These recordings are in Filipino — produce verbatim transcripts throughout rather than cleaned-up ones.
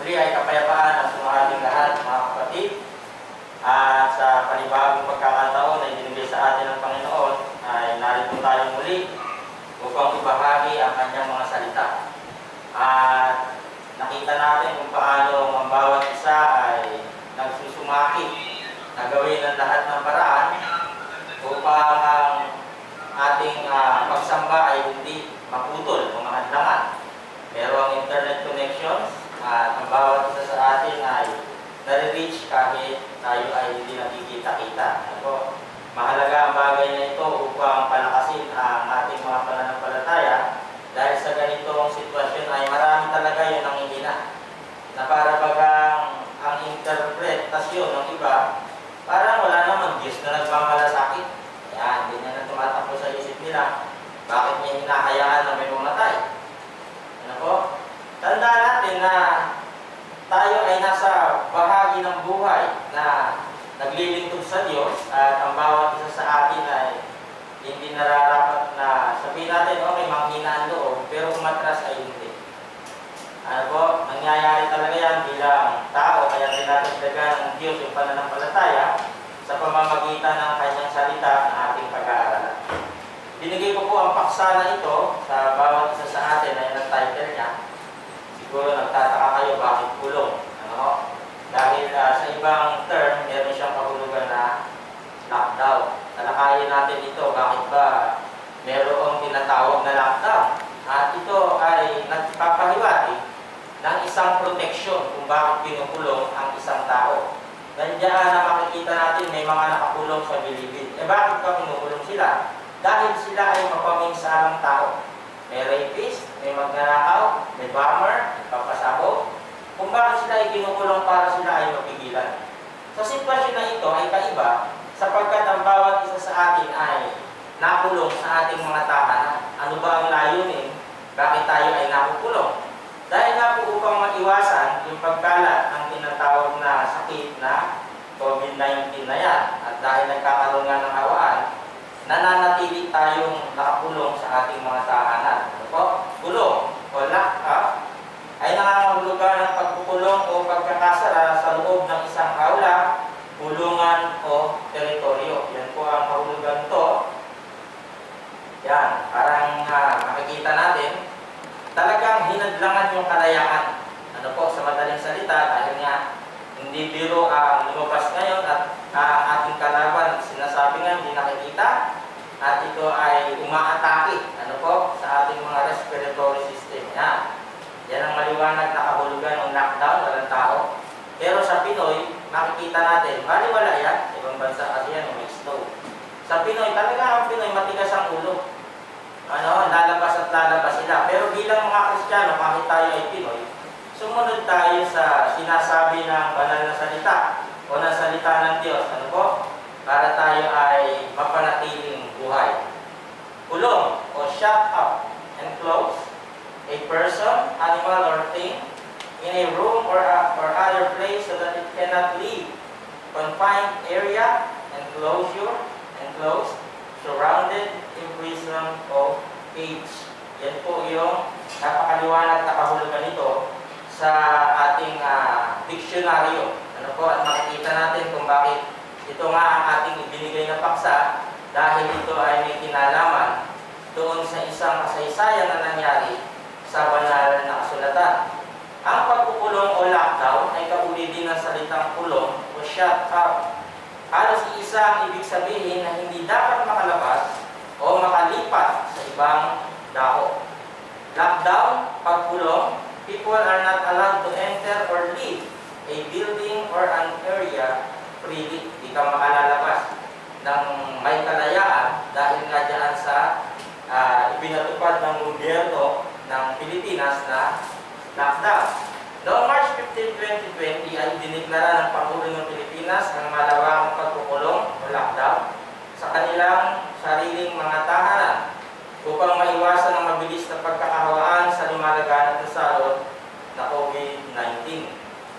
Muli ay kapayapaan ang sumahating lahat, mga kapatid. At sa panibagong pagkakataon na ibinigay sa atin ng Panginoon, ay narito tayo muli upang ibahagi ang kanyang mga salita. At nakita natin kung paano ang bawat isa ay nagsusumaki na gawin ang lahat ng paraan upang ang ating uh, pagsamba ay hindi maputol o mahadlangan. Pero ang internet connections at ang bawat isa sa atin ay nare-reach kahit tayo ay hindi nakikita-kita. Ano? Mahalaga ang bagay na ito upang palakasin ang ating mga pananampalataya dahil sa ganitong sitwasyon ay marami talaga yung nanghihina. Na para bagang ang interpretasyon ng iba, parang wala namang Diyos na nagmamalasakit. Yan, hindi na tumatakbo sa isip nila. Bakit niya hinahayaan na may mamatay? Ano po? Tandaan natin na tayo ay nasa bahagi ng buhay na naglilingkod sa Diyos at ang bawat isa sa atin ay hindi nararapat na sabihin natin, okay, manghina ang loob, pero umatras ay hindi. Ano po? Nangyayari talaga yan bilang tao, kaya tinatagdagan ng Diyos yung pananampalataya sa pamamagitan ng kanyang salita na ating pag-aaralan. Binigay ko po ang paksa na ito sa bawat isa sa atin na yung nag-title niya. Siguro nagtataka kayo bakit kulong. Ano? Dahil uh, sa ibang term, meron siyang kahulugan na lockdown. Talakayin natin ito, bakit ba merong tinatawag na lockdown. At ito ay nagpapahiwati ng isang protection kung bakit pinukulong ang isang tao. Nandiyan na makikita natin may mga nakakulong sa bilibid. Eh bakit pa pinukulong sila? Dahil sila ay mapaminsalang tao. May rapist, may magnanakaw, may bomber, may papasabog. Kung bakit sila ay kinukulong para sila ay mapigilan. Sa sitwasyon na ito ay kaiba sapagkat ang bawat isa sa atin ay nakulong sa ating mga tahanan. Ano ba ang layunin? Bakit tayo ay nakukulong? Dahil nga po upang maiwasan yung pagkalat ng tinatawag na sakit na COVID nineteen na yan. At dahil nagkakaroon nga ng hawaan, nananatili tayong nakakulong sa ating mga tahanan. Ano po? Kulong o lock up ay nangangahulugan ng pagkukulong o pagkakasara sa loob ng isang aula, kulungan o teritoryo. Yan po ang kahulugan ito. Yan, parang uh, makikita natin, talagang hinadlangan yung kalayaan. Ano po, sa madaling salita, dahil nga hindi biro ang uh, lumabas ngayon at uh, ating kalaban, sinasabi nga hindi nakikita at ito ay umaatake ano po, sa ating mga respiratory system. Yan. Yan ang maliwanag na kahulugan ng lockdown, walang tao. Pero sa Pinoy, makikita natin, baliwala yan, ibang bansa kasi yan, may snow. Sa Pinoy, talaga ang Pinoy, matigas ang ulo. Ano, lalabas at lalabas sila. Pero bilang mga Kristiyano, kahit tayo ay Pinoy, sumunod tayo sa sinasabi ng banal na salita o ng salita ng Diyos. Ano po? Para tayo ay mapanatiling buhay. Kulong o shut up and close a person, animal, or thing in a room or, a, or other place so that it cannot leave. Confined area, enclosure, enclosed, surrounded, imprisoned, o cage. Yan po yung napakaliwanag na kahulugan nito sa ating uh, diksyonaryo. Ano po? At makikita natin kung bakit ito nga ang ating ibinigay na paksa dahil ito ay may kinalaman doon sa isang kasaysayan na nangyari sa banal na kasulatan. Ang pagkukulong o lockdown ay kauli din ng salitang kulong o shut up. Halos iisa ang ibig sabihin na hindi dapat makalabas o makalipat sa ibang dako. Lockdown, pagkulong, people are not allowed to enter or leave a building or an area freely. Di ka makalalabas ng may kalayaan dahil nga dyan sa uh, ibinatupad ng gobyerno ng Pilipinas na lockdown. Noong March fifteenth, twenty twenty ay diniklara ng Pangulo ng Pilipinas ang malawakang pagkukulong o lockdown sa kanilang sariling mga tahanan upang maiwasan ang mabilis na pagkakahawaan sa lumalaganap na salot na COVID nineteen.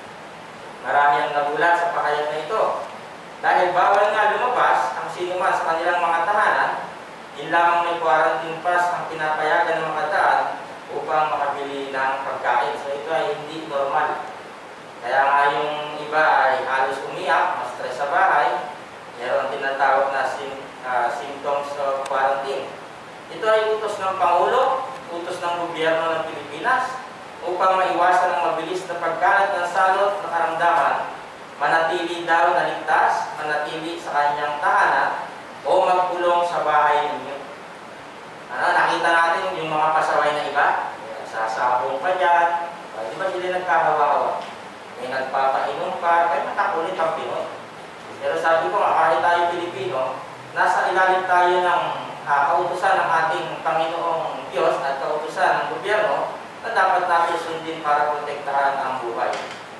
Marami ang nagulat sa pahayag na ito. Dahil bawal nga lumabas ang sinuman sa kanilang mga tahanan, yun lamang may quarantine pass ang pinapayagan ng mga daan upang makabili ng pagkain. So ito ay hindi normal. Kaya nga yung iba ay halos umiyak, ma-stress sa bahay, mayroon tinatawag na sim, uh, symptoms of quarantine. Ito ay utos ng Pangulo, utos ng gobyerno ng Pilipinas upang maiwasan ang mabilis na pagkalat ng salot na karamdaman, manatili daw na ligtas, manatili sa kanyang tahanan o magkulong sa bahay ninyo. Ano, nakita natin yung mga pasaway na iba, sasabong pa dyan, di ba sila nagkahawa-hawa? May nagpapainom pa, kaya matakulit ang Pinoy. Pero sabi ko nga, kahit tayo Pilipino, nasa ilalim tayo ng uh, kautusan ng ating Panginoong Diyos at kautusan ng gobyerno na dapat natin sundin para protektahan ang buhay.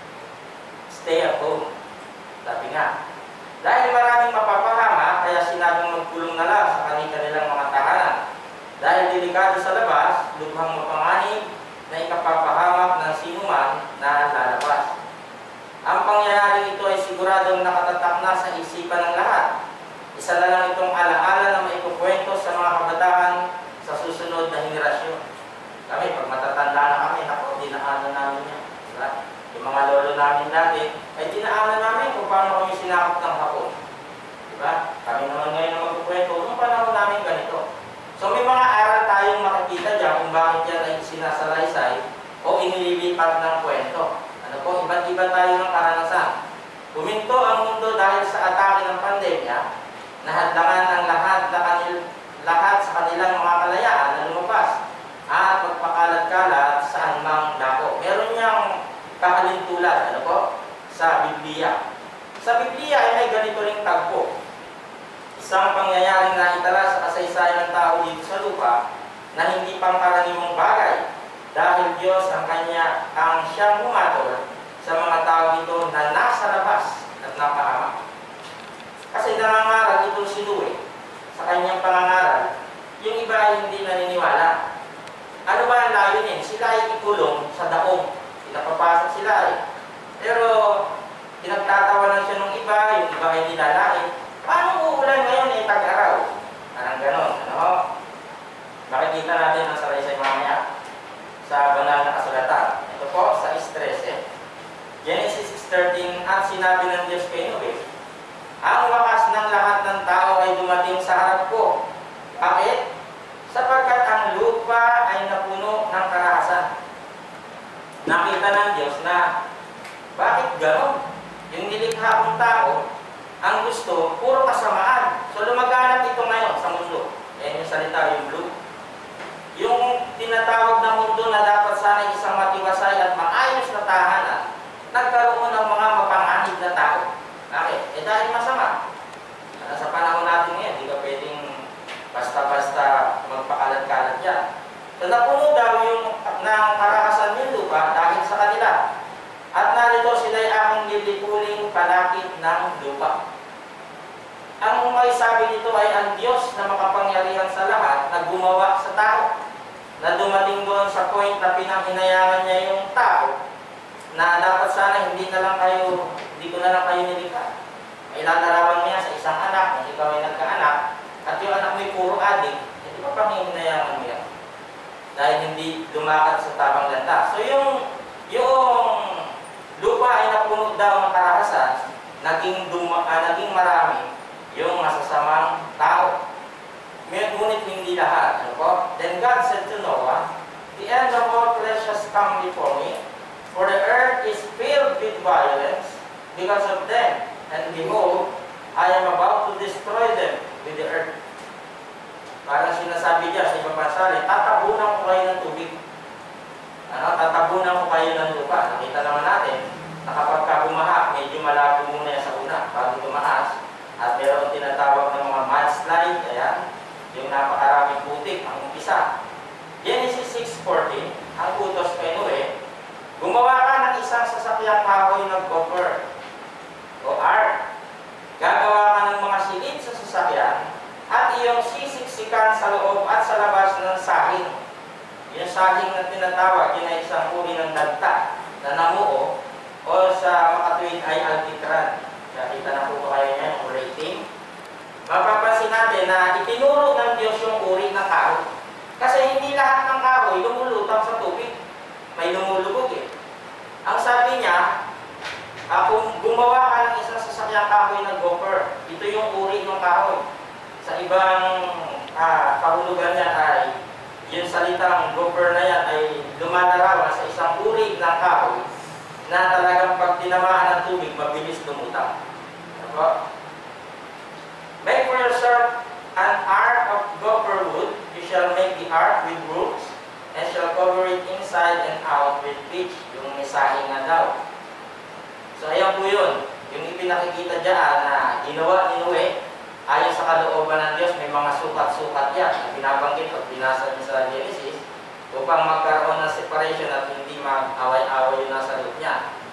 Stay at home. Sabi nga, dahil maraming mapapahama, kaya sinabing magkulong na lang sa kanilang mga tahanan. Dahil delikado sa labas, lubhang mapanganib na ikapapahamak ng sinuman na lalabas. Ang pangyayaring ito ay siguradong nakatatak na sa isipan ng lahat. Isa na lang itong alaala na maikukwento sa mga kabataan sa susunod na henerasyon. Kami, pag matatanda na kami, ako, dinaanan namin yan. Diba? Yung mga lolo namin dati, ay dinaanan namin kung paano kami sinakop ng hapon. Diba? Kami naman ngayon na magkukwento, nung panahon namin ganito. So may mga aral tayong makikita dyan kung bakit yan ay sinasalaysay o inililipat ng kwento. Ano po, iba't iba tayo ng karanasan. Puminto ang mundo dahil sa atake ng pandemya, nahadlangan ang lahat, lahat, lahat sa kanilang mga kalayaan na lumabas at magpakalat-kalat sa anumang dako. Meron niyang kahalintulad, ano po, sa Biblia. Sa Biblia ay may ganito ring tagpo. Isang pangyayaring naitala sa kasaysayan ng tao dito sa lupa na hindi pangkaraniwang bagay dahil Diyos ang kanya ang siyang humatol sa mga tao ito na nasa labas at napahamak. Kasi nangangaral itong si Noe sa kanyang pangangaral, yung iba ay hindi naniniwala. Ano ba ang layunin? Sila ay ikulong sa daong. Pinapapasok sila eh. Pero pinagtatawanan siya ng iba, yung iba ay nilalait. Paano uulan ngayon ay tag-araw? Parang ganon, ano? Makikita natin ang salaysay mamaya sa banal na kasulatan. Ito po, sa stress eh. Genesis six thirteen, at sinabi ng Diyos kay Noe, ang wakas ng lahat ng tao ay dumating sa harap ko. Bakit? Sapagkat ang lupa ay napuno ng karahasan. Nakita ng Diyos na, bakit ganon? Yung nilikha kong tao, ang gusto, puro kasamaan. So lumaganap ito ngayon sa mundo. Yan yung salita, yung blue. Yung tinatawag na mundo na dapat sana isang matiwasay at maayos na tahanan, nagkaroon ng mga mapanganib na tao. Bakit? Eh dahil masama. Sa panahon natin ngayon, hindi ka pwedeng basta-basta magpakalat-kalat yan. So napuno daw yung ng karahasan yung lupa dahil sa kanila. At narito sila'y aking lilipuling panakit ng lupa. Ang may sabi nito ay ang Diyos na makapangyarihan sa lahat na gumawa sa tao. Na dumating doon sa point na pinanghinayangan niya yung tao na dapat sana hindi na lang kayo, hindi ko na lang kayo nilikha. May lalarawan niya sa isang anak, kung ikaw ay nagkaanak, at yung anak mo'y puro adik, hindi pa panghihinayangan mo yan. Dahil hindi lumakat sa tamang landas. So yung, yung lupa ay napuno daw ng karahasan, naging, duma, ah, naging marami yung masasamang tao. Ngunit hindi lahat. Ano po? Then God said to Noah, the end of all flesh has come before me, for the earth is filled with violence because of them. And behold, I am about to destroy them with the earth. Parang sinasabi niya sa ibang pasali, tatabunan ko kayo ng tubig. Ano? Tatabunan ko kayo ng lupa. Nakita naman natin na kapag ka bumaha, medyo malabo muna sa una bago tumaas. At meron tinatawag ng mga mudslide, ayan, yung napakaraming putik, ang umpisa. Genesis six fourteen, ang utos kay Noe, gumawa ka ng isang sasakyang kahoy ng copper o ark. Gagawa ka ng mga silid sa sasakyan at iyong sisiksikan sa loob at sa labas ng sahing. Yung sahing na tinatawag, yun ay isang uri ng dagta na namuo o sa makatuwid ay alkitran. Nakita na po kayo niya yung rating. Mapapansin natin na itinuro ng Diyos yung uri ng kahoy. Kasi hindi lahat ng kahoy lumulutang sa tubig. May lumulubog eh. Ang sabi niya, Ah, kung gumawa ka ng isang sasakyang kahoy ng gopher, ito yung uri ng kahoy. Sa ibang ah, kahulugan niyan ay yung salitang gopher na yan ay lumalarawan sa isang uri ng kahoy na talagang pag tinamaan ng tubig, mabilis lumutang. Diba? Make for yourself an ark of gopher wood. You shall make the ark with ropes and shall cover it inside and out with pitch. Yung misahing nga daw. So, ayan po yun. Yung ipinakikita dyan na ginawa ni Noe, ayon sa kalooban ng Diyos, may mga sukat-sukat yan na binabanggit pag binasa niya sa Genesis upang magkaroon ng separation at hindi mag-away-away yung nasa loob niya.